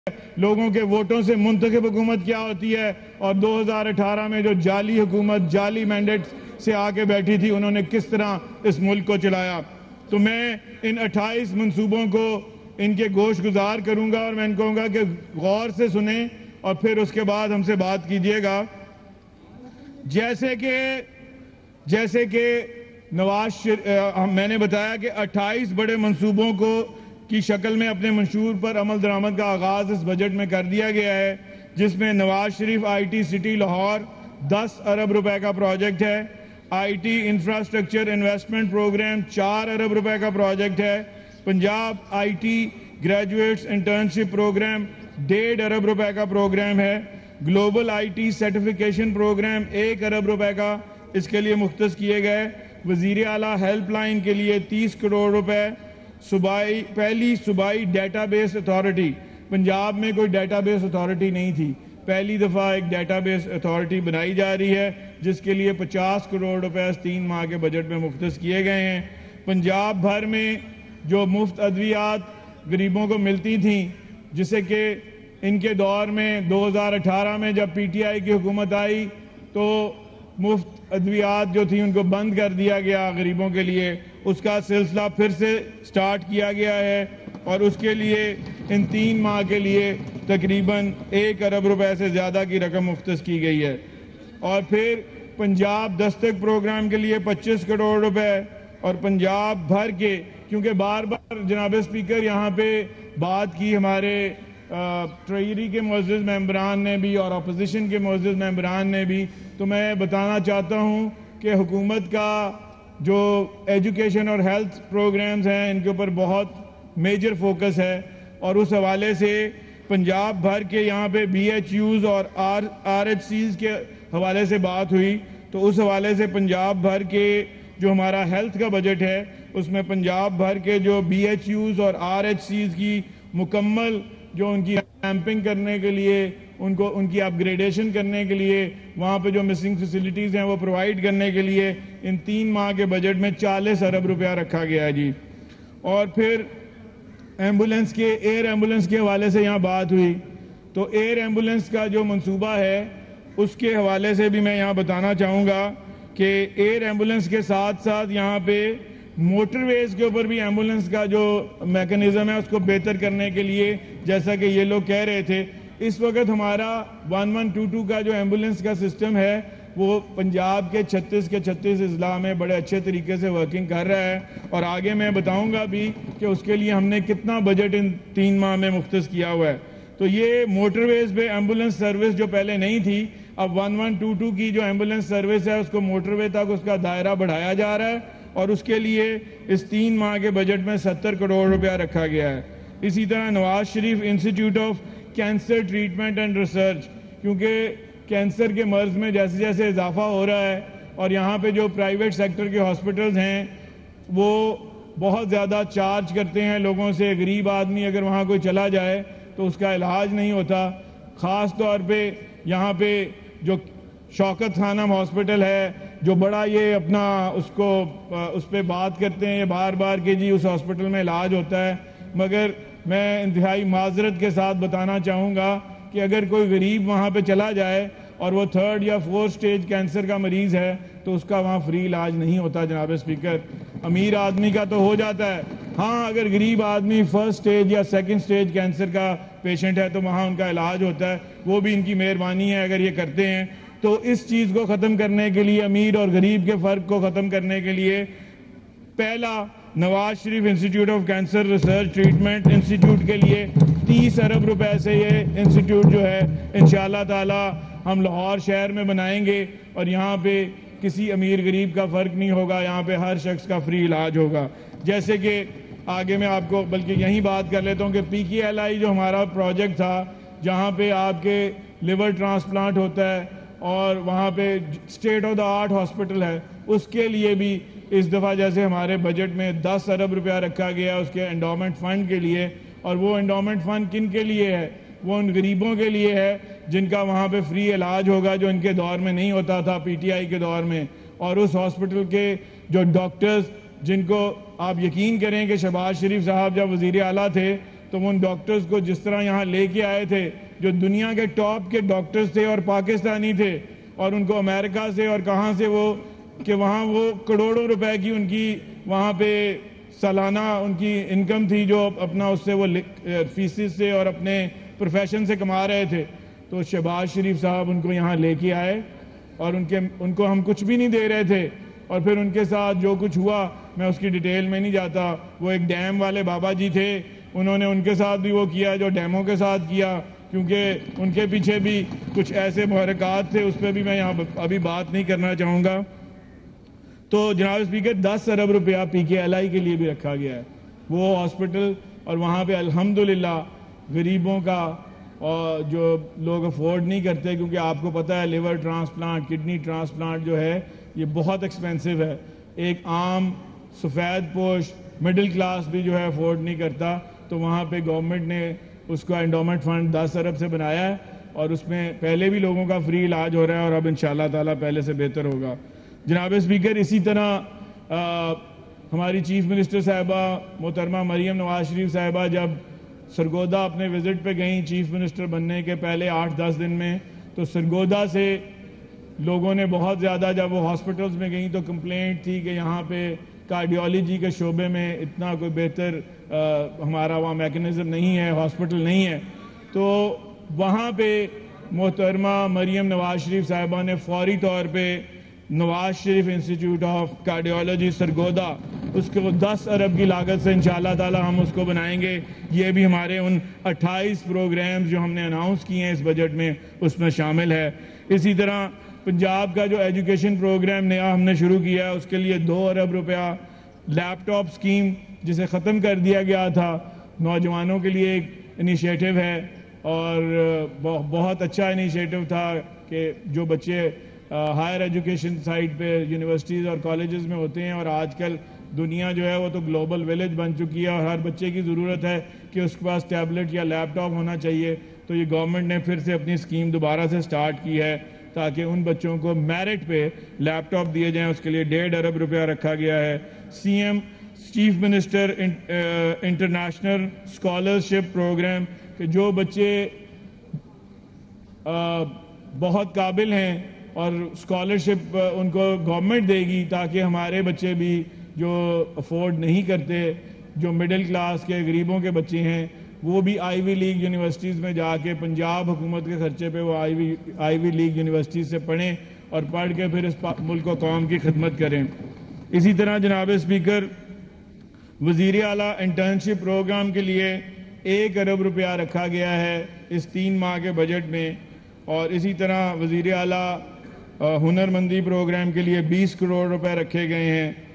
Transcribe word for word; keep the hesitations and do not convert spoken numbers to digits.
लोगों के वोटों से मुंतखब हुकूमत क्या होती है और दो हज़ार अठारह में जो जाली हुकूमत जाली मैंडेट से आके बैठी थी उन्होंने किस तरह इस मुल्क को चलाया। तो मैं इन अट्ठाईस मंसूबों को इनके गोश गुजार करूंगा और मैं इनको कहूँगा कि गौर से सुने और फिर उसके बाद हमसे बात कीजिएगा। जैसे कि जैसे कि नवाज मैंने बताया कि अट्ठाईस बड़े मंसूबों को की शक्ल में अपने मंशूर पर अमल दरामद का आगाज इस बजट में कर दिया गया है, जिसमें नवाज शरीफ आईटी सिटी लाहौर दस अरब रुपए का प्रोजेक्ट है, आईटी इंफ्रास्ट्रक्चर इन्वेस्टमेंट प्रोग्राम चार अरब रुपए का प्रोजेक्ट है, Punjab IT graduates internship programme डेढ़ अरब रुपए का प्रोग्राम है, ग्लोबल आईटी सर्टिफिकेशन प्रोग्राम एक अरब रुपए का इसके लिए मुख्तस किए गए, वजीर आला हेल्पलाइन के लिए तीस करोड़ रुपए, सूबाई पहली सूबाई डेटाबेस अथॉरिटी, पंजाब में कोई डेटाबेस अथॉरिटी नहीं थी, पहली दफ़ा एक डेटाबेस अथॉरिटी बनाई जा रही है जिसके लिए पचास करोड़ रुपए तीन माह के बजट में मुख्तस किए गए हैं। पंजाब भर में जो मुफ्त अद्वियात गरीबों को मिलती थी, जिसे कि इनके दौर में दो हज़ार अठारह में जब पीटीआई की हुकूमत आई तो मुफ्त अद्वियात जो थी उनको बंद कर दिया गया गरीबों के लिए, उसका सिलसिला फिर से स्टार्ट किया गया है और उसके लिए इन तीन माह के लिए तकरीबन एक अरब रुपए से ज़्यादा की रकम मुख्तस की गई है। और फिर पंजाब दस्तक प्रोग्राम के लिए पच्चीस करोड़ रुपए और पंजाब भर के, क्योंकि बार बार जनाब स्पीकर यहाँ पे बात की हमारे ट्रेजरी के मुअज़्ज़िज़ मेंबरान ने भी और अपोजिशन के मुअज़्ज़िज़ मेंबरान ने भी, तो मैं बताना चाहता हूँ कि हुकूमत का जो एजुकेशन और हेल्थ प्रोग्राम्स हैं इनके ऊपर बहुत मेजर फोकस है और उस हवाले से पंजाब भर के यहाँ पे बी एच यूज़ और आर आर एच सीज़ के हवाले से बात हुई, तो उस हवाले से पंजाब भर के जो हमारा हेल्थ का बजट है उसमें पंजाब भर के जो बी एच यूज़ और आर एच सीज़ की मुकम्मल जो उनकी रैम्पिंग करने के लिए, उनको उनकी अपग्रेडेशन करने के लिए, वहाँ पे जो मिसिंग फैसिलिटीज़ हैं वो प्रोवाइड करने के लिए इन तीन माह के बजट में चालीस अरब रुपया रखा गया है जी। और फिर एम्बुलेंस के एयर एम्बुलेंस के हवाले से यहाँ बात हुई, तो एयर एम्बुलेंस का जो मंसूबा है उसके हवाले से भी मैं यहाँ बताना चाहूँगा कि एयर एम्बुलेंस के साथ साथ यहाँ पे मोटरवेज के ऊपर भी एम्बुलेंस का जो मैकेनिज्म है उसको बेहतर करने के लिए, जैसा कि ये लोग कह रहे थे, इस वक्त हमारा वन वन टू टू का जो एम्बुलेंस का सिस्टम है वो पंजाब के छत्तीस के छत्तीस अजला में बड़े अच्छे तरीके से वर्किंग कर रहा है और आगे मैं बताऊंगा भी कि उसके लिए हमने कितना बजट इन तीन माह में मुख्तस किया हुआ है। तो ये मोटरवेज पे एम्बुलेंस सर्विस जो पहले नहीं थी, अब वन वन टू टू की जो एम्बुलेंस सर्विस है उसको मोटरवे तक उसका दायरा बढ़ाया जा रहा है और उसके लिए इस तीन माह के बजट में सत्तर करोड़ रुपया रखा गया है। इसी तरह Nawaz Sharif institute of cancer treatment and research, क्योंकि कैंसर के मर्ज में जैसे जैसे इजाफा हो रहा है और यहाँ पे जो प्राइवेट सेक्टर के हॉस्पिटल्स हैं वो बहुत ज़्यादा चार्ज करते हैं लोगों से, गरीब आदमी अगर वहाँ कोई चला जाए तो उसका इलाज नहीं होता। ख़ास तौर पे यहाँ पे जो शौकत खानम हॉस्पिटल है जो बड़ा ये अपना उसको उस पर बात करते हैं ये बार बार कि जी उस हॉस्पिटल में इलाज होता है, मगर मैं इंतहाई माजरत के साथ बताना चाहूँगा कि अगर कोई गरीब वहाँ पे चला जाए और वो थर्ड या फोर्थ स्टेज कैंसर का मरीज़ है तो उसका वहाँ फ्री इलाज नहीं होता जनाब स्पीकर। अमीर आदमी का तो हो जाता है, हाँ अगर गरीब आदमी फर्स्ट स्टेज या सेकंड स्टेज कैंसर का पेशेंट है तो वहाँ उनका इलाज होता है, वो भी इनकी मेहरबानी है अगर ये करते हैं। तो इस चीज़ को ख़त्म करने के लिए, अमीर और गरीब के फ़र्क को ख़त्म करने के लिए पहला Nawaz Sharif institute of cancer research treatment institute के लिए तीस अरब रुपए से ये इंस्टीट्यूट जो है इंशाअल्लाह ताला हम लाहौर शहर में बनाएंगे और यहाँ पे किसी अमीर गरीब का फ़र्क नहीं होगा, यहाँ पे हर शख्स का फ्री इलाज होगा। जैसे कि आगे मैं आपको बल्कि यहीं बात कर लेता हूँ कि पी के एल आई जो हमारा प्रोजेक्ट था जहाँ पे आपके लिवर ट्रांसप्लांट होता है और वहाँ पे state of the art hospital है, उसके लिए भी इस दफ़ा जैसे हमारे बजट में दस अरब रुपया रखा गया उसके एंडोमेंट फ़ंड के लिए, और वो एंडोमेंट फ़ंड किन के लिए है, वो उन गरीबों के लिए है जिनका वहाँ पे फ्री इलाज होगा जो इनके दौर में नहीं होता था पीटीआई के दौर में। और उस हॉस्पिटल के जो डॉक्टर्स जिनको आप यकीन करें कि शहबाज शरीफ साहब जब वज़ीर आला थे तो उन डॉक्टर्स को जिस तरह यहाँ लेके आए थे, जो दुनिया के टॉप के डॉक्टर्स थे और पाकिस्तानी थे, और उनको अमेरिका से और कहाँ से वो कि वहाँ वो करोड़ों रुपए की उनकी वहाँ पे सालाना उनकी इनकम थी, जो अपना उससे वो फीसिस से और अपने प्रोफेशन से कमा रहे थे। तो शहबाज शरीफ साहब उनको यहाँ लेके आए और उनके उनको हम कुछ भी नहीं दे रहे थे, और फिर उनके साथ जो कुछ हुआ मैं उसकी डिटेल में नहीं जाता। वो एक डैम वाले बाबा जी थे, उन्होंने उनके साथ भी वो किया जो डैमों के साथ किया, क्योंकि उनके पीछे भी कुछ ऐसे मुहरकात थे, उस पर भी मैं यहाँ अभी बात नहीं करना चाहूँगा। तो जनाब स्पीकर, दस अरब रुपया पी के एल आई के लिए भी रखा गया है, वो हॉस्पिटल, और वहाँ पे अल्हम्दुलिल्लाह गरीबों का और जो लोग अफोर्ड नहीं करते, क्योंकि आपको पता है लिवर ट्रांसप्लांट, किडनी ट्रांसप्लांट जो है ये बहुत एक्सपेंसिव है। एक आम सफ़ेद पोश मिडिल क्लास भी जो है अफोर्ड नहीं करता। तो वहाँ पे गवर्नमेंट ने उसका एंडोमेंट फंड दस अरब से बनाया है, और उसमें पहले भी लोगों का फ्री इलाज हो रहा है, और अब इंशाल्लाह ताला पहले से बेहतर होगा। जनाब स्पीकर, इसी तरह आ, हमारी चीफ मिनिस्टर साहिबा मोहतरमा मरीम नवाज शरीफ साहिबा जब सरगोदा अपने विजिट पे गई चीफ मिनिस्टर बनने के पहले आठ दस दिन में, तो सरगोदा से लोगों ने बहुत ज़्यादा, जब वो हॉस्पिटल्स में गई तो कंप्लेंट थी कि यहाँ पे कार्डियोलॉजी के शोबे में इतना कोई बेहतर हमारा वहाँ मैकेनिज़्म नहीं है, हॉस्पिटल नहीं है। तो वहाँ पे मोहतरमा मरीम नवाज शरीफ साहिबा ने फौरी तौर पे Nawaz Sharif institute of cardiology Sargodha, उसको दस अरब की लागत से इंशाल्लाह ताला हम उसको बनाएंगे। ये भी हमारे उन अट्ठाईस प्रोग्राम्स जो हमने अनाउंस किए हैं इस बजट में उसमें शामिल है। इसी तरह पंजाब का जो एजुकेशन प्रोग्राम नया हमने शुरू किया है, उसके लिए दो अरब रुपया, लैपटॉप स्कीम जिसे ख़त्म कर दिया गया था, नौजवानों के लिए एक इनिशिएटिव है, और बहुत अच्छा इनिशिएटिव था कि जो बच्चे हायर एजुकेशन साइड पे यूनिवर्सिटीज़ और कॉलेजेस में होते हैं, और आजकल दुनिया जो है वो तो ग्लोबल विलेज बन चुकी है, और हर बच्चे की ज़रूरत है कि उसके पास टैबलेट या लैपटॉप होना चाहिए। तो ये गवर्नमेंट ने फिर से अपनी स्कीम दोबारा से स्टार्ट की है, ताकि उन बच्चों को मेरिट पे लैपटॉप दिए जाएं। उसके लिए डेढ़ अरब रुपया रखा गया है। CM chief minister international scholarship programme, कि जो बच्चे आ, बहुत काबिल हैं और स्कॉलरशिप उनको गवर्नमेंट देगी, ताकि हमारे बच्चे भी जो अफोर्ड नहीं करते, जो मिडिल क्लास के गरीबों के बच्चे हैं, वो भी आईवी लीग यूनिवर्सिटीज़ में जाके पंजाब हुकूमत के खर्चे पे वो आईवी आईवी लीग यूनिवर्सिटीज़ से पढ़ें, और पढ़ के फिर इस मुल्क को कौम की खिदमत करें। इसी तरह जनाब स्पीकर, वज़ीर आला इंटर्नशिप प्रोग्राम के लिए एक अरब रुपया रखा गया है इस तीन माह के बजट में, और इसी तरह वज़ीर आला हुनरमंदी प्रोग्राम के लिए बीस करोड़ रुपए रखे गए हैं।